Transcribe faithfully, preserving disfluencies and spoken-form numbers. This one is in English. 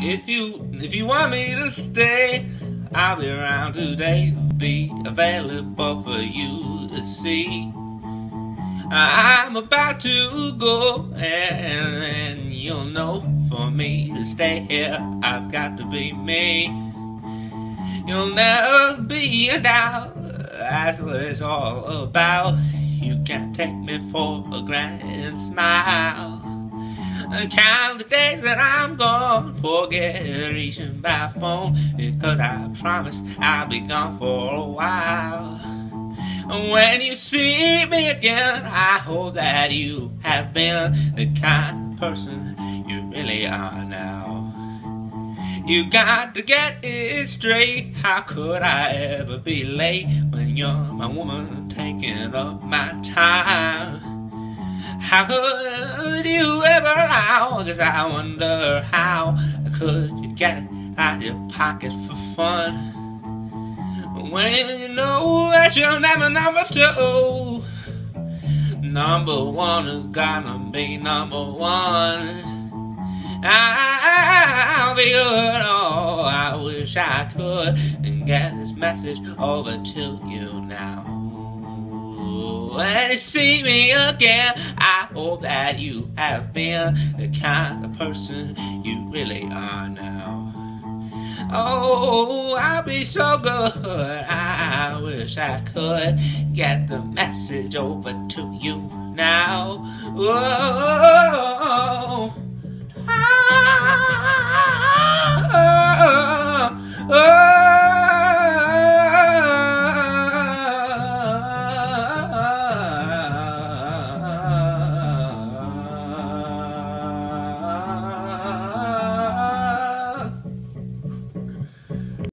If you if you want me to stay, I'll be around today, be available for you to see. I'm about to go, and, and you'll know for me to stay here, I've got to be me. You'll never be a doubt, that's what it's all about. You can't take me for a granted smile. Count the days that I'm gone, forget reaching by phone, because I promise I'll be gone for a while. When you see me again, I hope that you have been the kind of person you really are now. You got to get it straight, how could I ever be late when you're my woman taking up my time? How could you ever allow, cause I wonder how could you get it out of your pocket for fun, when you know that you're never number two. Number one is gonna be number one. I'll be good, oh, I wish I could and get this message over to you now. When you see me again, I hope that you have been the kind of person you really are now. Oh, I'll be so good, I wish I could get the message over to you now. Oh, ah.